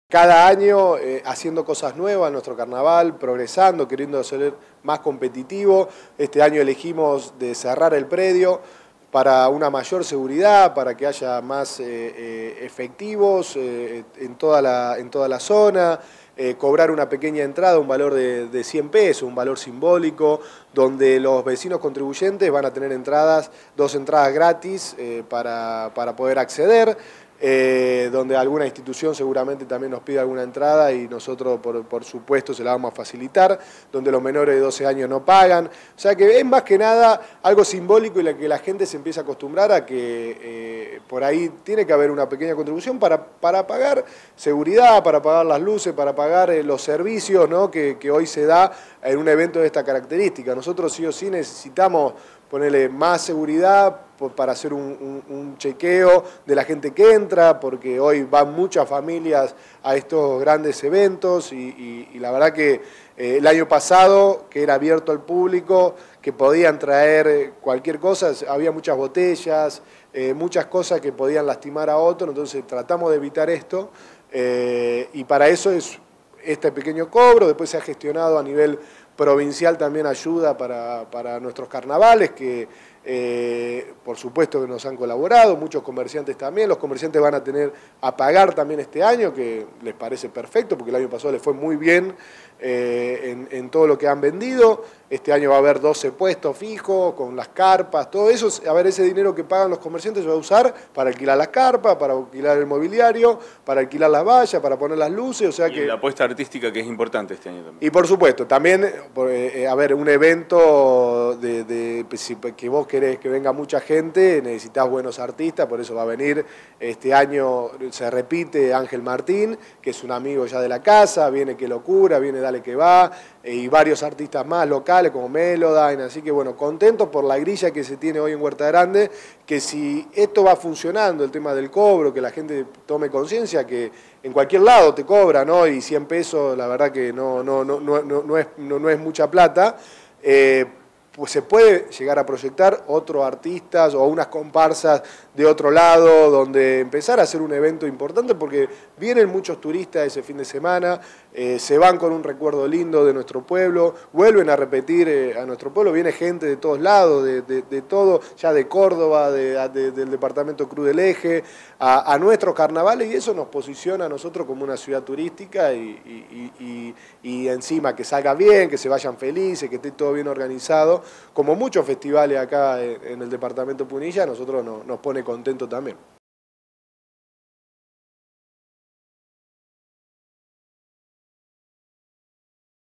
Cada año haciendo cosas nuevas en nuestro carnaval, progresando, queriendo ser más competitivo. Este año elegimos de cerrar el predio para una mayor seguridad, para que haya más efectivos en toda la zona, cobrar una pequeña entrada, un valor de 100 pesos, un valor simbólico, donde los vecinos contribuyentes van a tener dos entradas gratis para poder acceder. Donde alguna institución seguramente también nos pide alguna entrada y nosotros por supuesto se la vamos a facilitar, donde los menores de 12 años no pagan. O sea que es más que nada algo simbólico y que la gente se empieza a acostumbrar a que por ahí tiene que haber una pequeña contribución para pagar seguridad, para pagar las luces, para pagar los servicios, ¿no? que hoy se da en un evento de esta característica. Nosotros sí o sí necesitamos ponerle más seguridad para hacer un chequeo de la gente que entra, porque hoy van muchas familias a estos grandes eventos y la verdad que el año pasado, que era abierto al público, que podían traer cualquier cosa, había muchas botellas, muchas cosas que podían lastimar a otros, entonces tratamos de evitar esto y para eso es este pequeño cobro. Después se ha gestionado a nivel provincial también ayuda para nuestros carnavales, que por supuesto que nos han colaborado, muchos comerciantes también. Los comerciantes van a tener a pagar también este año, que les parece perfecto, porque el año pasado les fue muy bien en todo lo que han vendido. Este año va a haber 12 puestos fijos, con las carpas, todo eso. A ver, ese dinero que pagan los comerciantes se va a usar para alquilar las carpas, para alquilar el mobiliario, para alquilar las vallas, para poner las luces, o sea que... la apuesta artística, que es importante este año también. Y por supuesto, también, a ver, un evento que vos querés que venga mucha gente, necesitas buenos artistas, por eso va a venir este año, se repite Ángel Martín, que es un amigo ya de la casa, viene Qué Locura, viene Dale Que Va, y varios artistas más locales como Melodyne, así que bueno, contento por la grilla que se tiene hoy en Huerta Grande, que si esto va funcionando, el tema del cobro, que la gente tome conciencia que en cualquier lado te cobran, ¿no? Y 100 pesos la verdad que no es mucha plata, pues se puede llegar a proyectar otros artistas o unas comparsas de otro lado, donde empezar a hacer un evento importante, porque vienen muchos turistas ese fin de semana, se van con un recuerdo lindo de nuestro pueblo, vuelven a repetir a nuestro pueblo, viene gente de todos lados, de todo, ya de Córdoba, del departamento Cruz del Eje, a nuestros carnavales, y eso nos posiciona a nosotros como una ciudad turística y encima que salga bien, que se vayan felices, que esté todo bien organizado. Como muchos festivales acá en el departamento Punilla, a nosotros nos pone contento también.